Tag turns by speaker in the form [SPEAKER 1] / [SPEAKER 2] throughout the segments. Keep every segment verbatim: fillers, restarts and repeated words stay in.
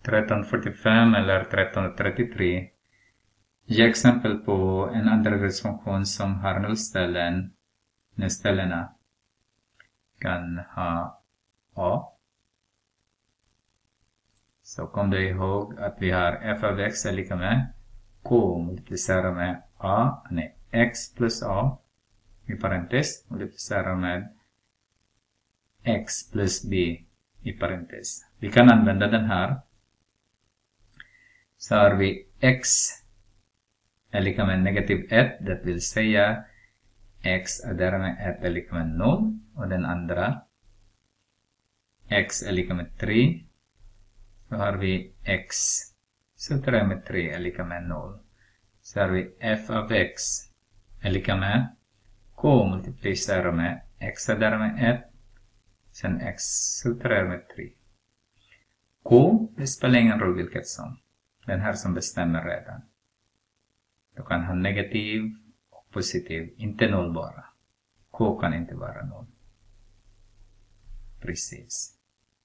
[SPEAKER 1] tretton fyrtiofem eller tretton trettiotre. Ge exempel på en andragradsfunktion som har nollställen. När ställena kan ha A. Så kom du ihåg att vi har f av x är lika med k multiplicerat med a, nej, x plus a i parentes multiplicerat med x plus b i parentes. Vi kan använda den här. Så har vi x är lika med negativ ett, det vill säga x är därmed ett är lika med noll, och den andra x är lika med tre. Så har vi x subtraherat med tre är lika med noll. Så har vi f av x är lika med k multiplicerat med x är därmed ett. Sen x subtraherat med tre. K, det spelar ingen roll vilket som. Den här som bestämmer redan. Du kan ha negativ och positiv, inte noll bara. K kan inte vara noll. Precis.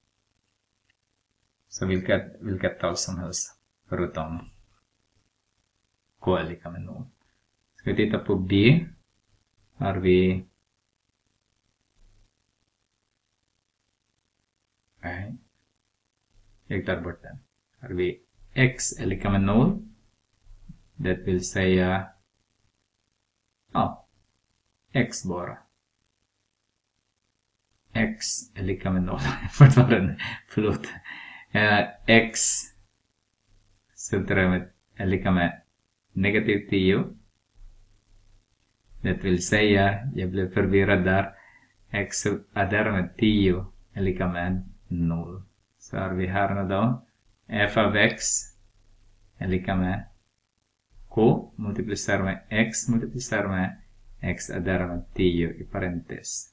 [SPEAKER 1] Så vilket, vilket tal som helst förutom k är lika med noll. Ska vi titta på B. Har vi nej, jag tar bort den. Har vi x är lika med noll. Det vill säga ja, x bara. X är lika med noll. Fortfarande, förlåt. Uh, x subtraherat är lika med negativ tio. Det vill säga, jag blev förvirrad där. X är därmed tio är lika med noll. Så har vi här nu då. F av x är lika med k multiplicerat med x multiplicerat med x är därmed tio i parentes.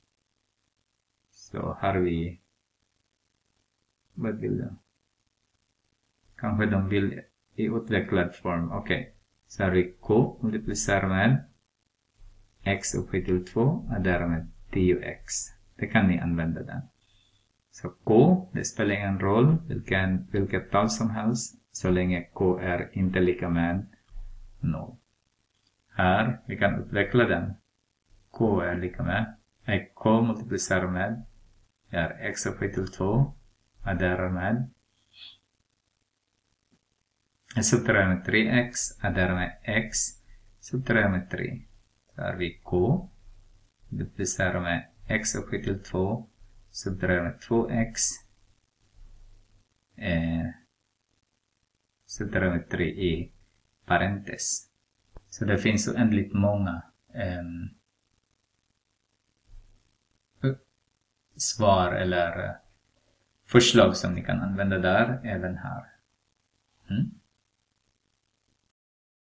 [SPEAKER 1] Så har vi vad vill de? Kanske de vill i utvecklad form. Okej. Okay. Så har vi k multiplicerat med x upphöjt till två är därmed tio x. Det kan ni använda den. Så k, det spelar ingen roll vilken, vilket tal som helst så länge k är inte lika med noll. Här, vi kan utveckla den. K är lika med, är k multiplicerat med är x upphöjt till två är därmed subtraherat med tre x är därmed x subtraherat med tre. Så har vi k multiplicerat med x upphöjt till två subtraherat med två x eh, subtraherat med tre i parentes. Så det finns oändligt många eh, svar eller förslag som ni kan använda där även här. Mm.